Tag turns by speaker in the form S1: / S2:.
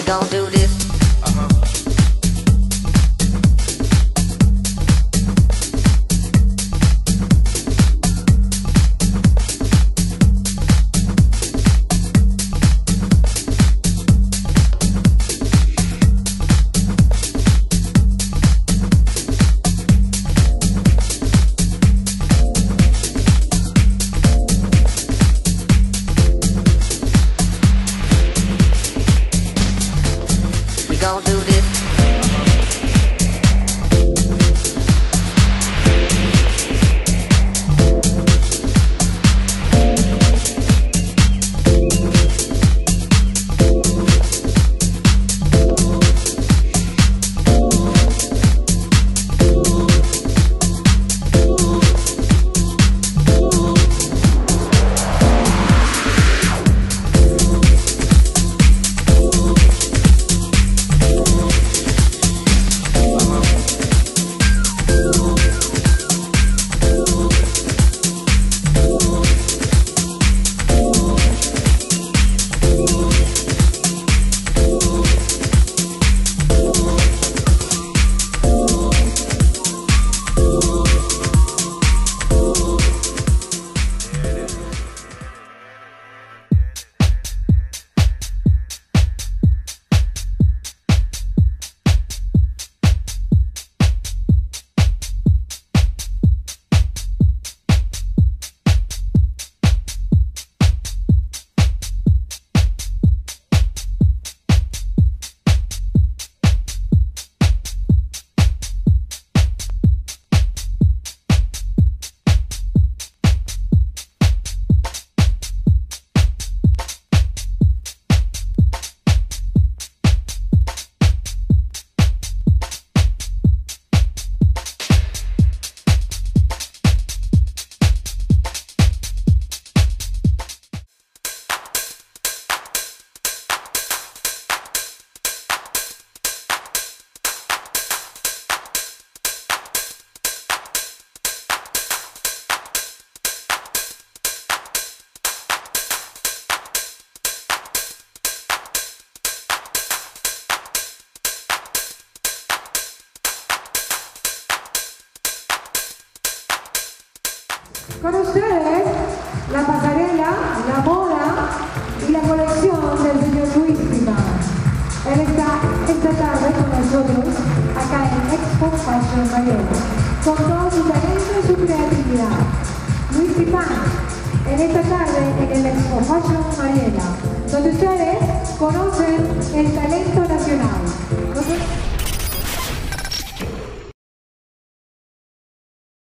S1: gon' do this. Gon' do this.
S2: Con ustedes, la pasarela, la moda y la colección del señor Luis Pimán. Él está esta tarde con nosotros, acá en Expo Fashion Miami, con todo su talento y su creatividad. Luis Pimán, en esta tarde en el Expo Fashion Mariela, donde ustedes conocen el talento